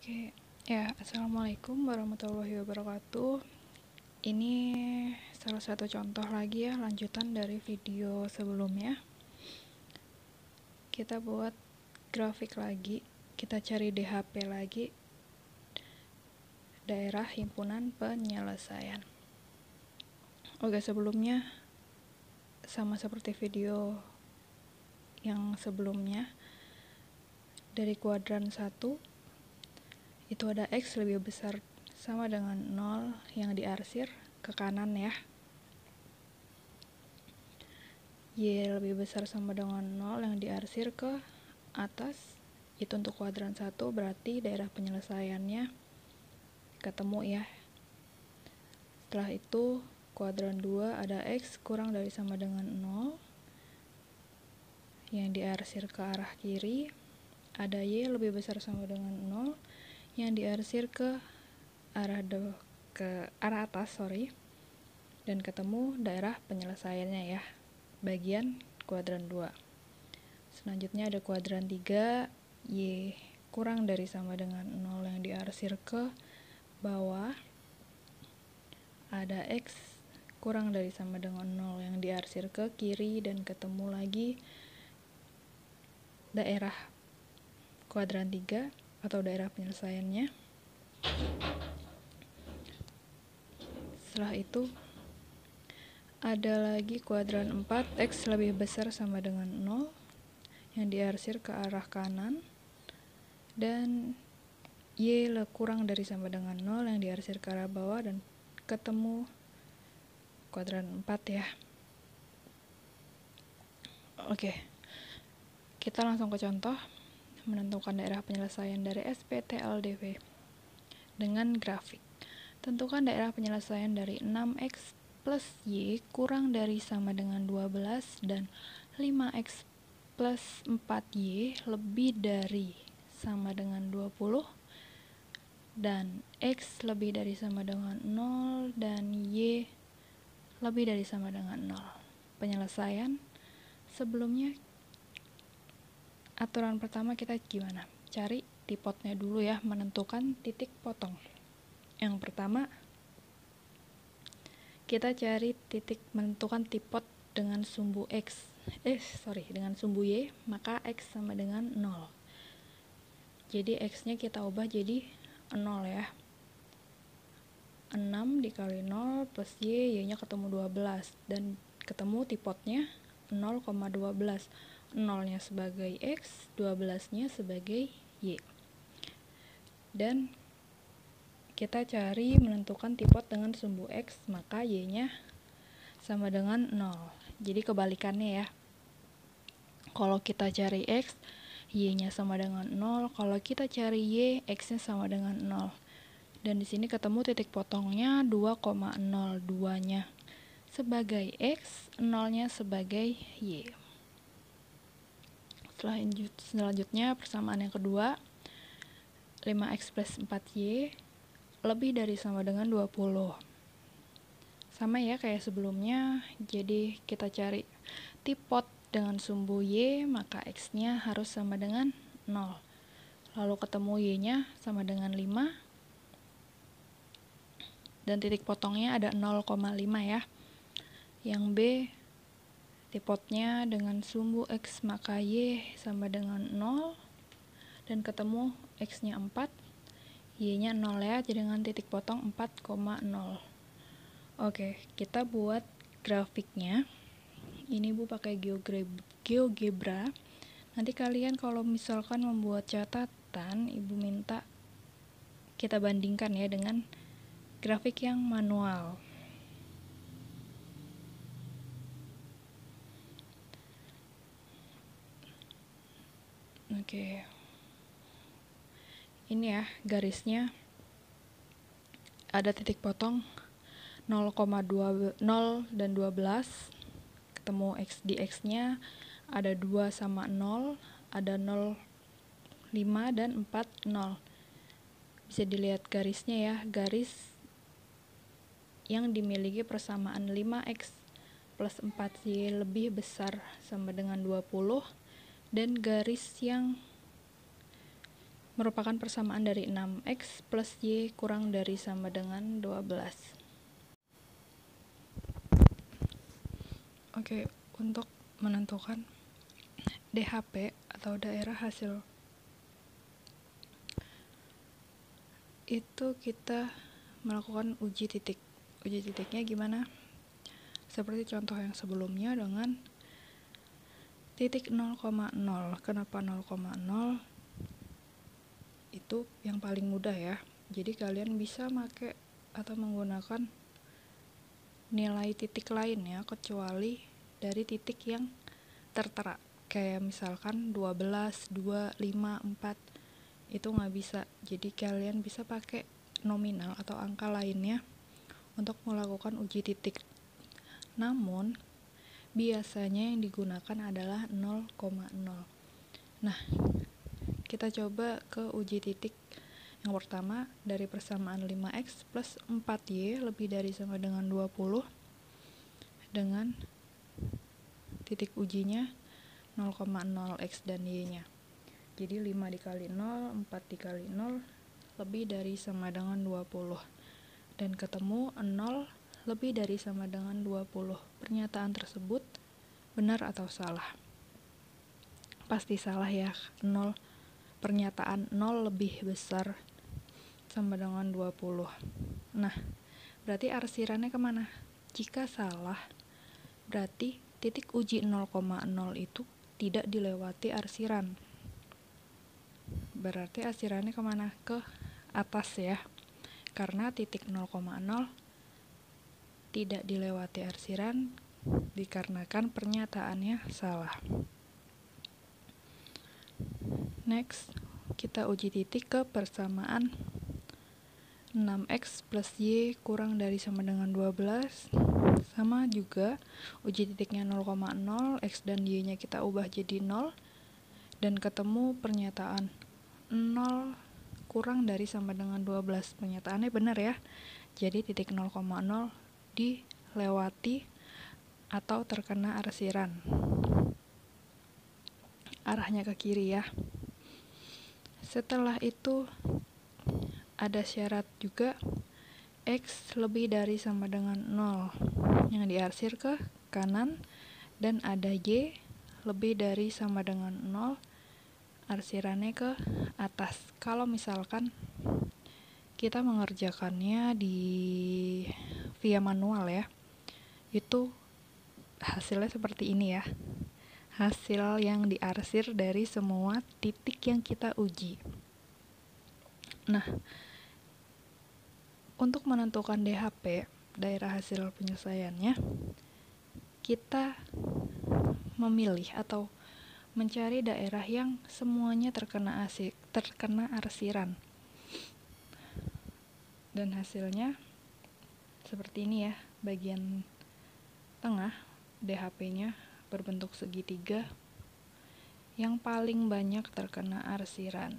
Oke, ya, assalamualaikum warahmatullahi wabarakatuh. Ini salah satu contoh lagi ya, lanjutan dari video sebelumnya. Kita buat grafik lagi, kita cari DHP lagi, daerah himpunan penyelesaian. Oke, sebelumnya sama seperti video yang sebelumnya, dari kuadran 1 itu ada X lebih besar sama dengan 0 yang diarsir ke kanan ya. Y lebih besar sama dengan 0 yang diarsir ke atas. Itu untuk kuadran 1, berarti daerah penyelesaiannya ketemu ya. Setelah itu kuadran 2 ada X kurang dari sama dengan 0 yang diarsir ke arah kiri. Ada Y lebih besar sama dengan 0 yang diarsir ke arah atas, dan ketemu daerah penyelesaiannya ya, bagian kuadran 2. Selanjutnya ada kuadran 3, Y kurang dari sama dengan 0 yang diarsir ke bawah. Ada X kurang dari sama dengan 0 yang diarsir ke kiri, dan ketemu lagi daerah kuadran 3 atau daerah penyelesaiannya. Setelah itu ada lagi kuadran 4, X lebih besar sama dengan 0 yang diarsir ke arah kanan, dan Y kurang dari sama dengan 0 yang diarsir ke arah bawah, dan ketemu kuadran 4 ya. Oke, kita langsung ke contoh menentukan daerah penyelesaian dari SPT-LDV dengan grafik. Tentukan daerah penyelesaian dari 6X plus Y kurang dari sama dengan 12 dan 5X plus 4Y lebih dari sama dengan 20 dan X lebih dari sama dengan 0 dan Y lebih dari sama dengan 0. Penyelesaian sebelumnya, aturan pertama kita gimana? Cari tipotnya dulu ya, menentukan titik potong. Yang pertama, kita cari titik menentukan tipot dengan sumbu dengan sumbu Y, maka X sama dengan 0. Jadi X-nya kita ubah jadi 0 ya. 6 dikali 0 plus Y, Y-nya ketemu 12, dan ketemu tipotnya 0,12. 0-nya sebagai X, 12-nya sebagai Y. Dan kita cari menentukan tipot dengan sumbu X, maka Y-nya sama dengan 0. Jadi kebalikannya ya. Kalau kita cari X, Y-nya sama dengan 0. Kalau kita cari Y, X-nya sama dengan 0. Dan di sini ketemu titik potongnya 2,02-nya sebagai X, 0-nya sebagai Y. Selanjutnya persamaan yang kedua, 5X plus 4Y lebih dari sama dengan 20. Sama ya kayak sebelumnya, jadi kita cari tipot dengan sumbu Y, maka X-nya harus sama dengan 0. Lalu ketemu Y-nya sama dengan 5, dan titik potongnya ada 0,5 ya. Yang B, tipotnya dengan sumbu X, maka Y sama dengan 0, dan ketemu X-nya 4, Y-nya 0 ya, jadi dengan titik potong 4,0. Oke, kita buat grafiknya. Ini Bu pakai GeoGebra. Nanti kalian kalau misalkan membuat catatan, Ibu minta kita bandingkan ya dengan grafik yang manual. Oke. Ini ya garisnya. Ada titik potong 0, dan 12. Ketemu X di X-nya ada 2 sama 0, ada 0, 5 dan 4, 0. Bisa dilihat garisnya ya, garis yang dimiliki persamaan 5X plus 4Y lebih besar sama dengan 20, dan garis yang merupakan persamaan dari 6x plus y kurang dari sama dengan 12. Oke, untuk menentukan DHP atau daerah hasil itu kita melakukan uji titik. Uji titiknya gimana? Seperti contoh yang sebelumnya dengan titik 0,0. Kenapa 0,0? Itu yang paling mudah ya. Jadi kalian bisa pakai atau menggunakan nilai titik lain ya, kecuali dari titik yang tertera. Kayak misalkan 12, 2, 5, 4 itu nggak bisa. Jadi kalian bisa pakai nominal atau angka lainnya untuk melakukan uji titik. Namun biasanya yang digunakan adalah 0,0. Nah, kita coba ke uji titik. Yang pertama, dari persamaan 5x plus 4y lebih dari sama dengan 20 dengan titik ujinya 0,0x dan y-nya. Jadi 5 dikali 0, 4 dikali 0 lebih dari sama dengan 20. Dan ketemu 0 lebih dari sama dengan 20. Pernyataan tersebut benar atau salah? Pasti salah ya. Pernyataan 0 lebih besar sama dengan 20. Nah, berarti arsirannya kemana? Jika salah, berarti titik uji 0,0 itu tidak dilewati arsiran. Berarti arsirannya kemana? Ke atas ya. Karena titik 0,0 tidak dilewati arsiran dikarenakan pernyataannya salah. Next, kita uji titik ke persamaan 6x plus y kurang dari sama dengan 12. Sama juga uji titiknya 0,0, x dan y nya kita ubah jadi 0 dan ketemu pernyataan 0 kurang dari sama dengan 12. Pernyataannya benar ya. Jadi titik 0,0 dilewati atau terkena arsiran. Arahnya ke kiri ya. Setelah itu ada syarat juga x lebih dari sama dengan 0 yang diarsir ke kanan, dan ada y lebih dari sama dengan 0 arsirannya ke atas. Kalau misalkan kita mengerjakannya via manual ya, itu hasilnya seperti ini ya. Hasil yang diarsir dari semua titik yang kita uji. Nah, untuk menentukan DHP, daerah hasil penyelesaiannya, kita memilih atau mencari daerah yang semuanya terkena arsiran. Dan hasilnya seperti ini ya, bagian tengah DHP-nya berbentuk segitiga yang paling banyak terkena arsiran.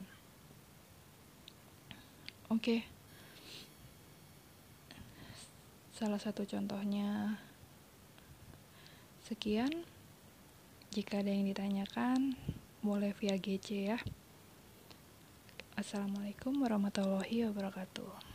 Oke. Salah satu contohnya sekian. Jika ada yang ditanyakan, boleh via GC ya. Assalamualaikum warahmatullahi wabarakatuh.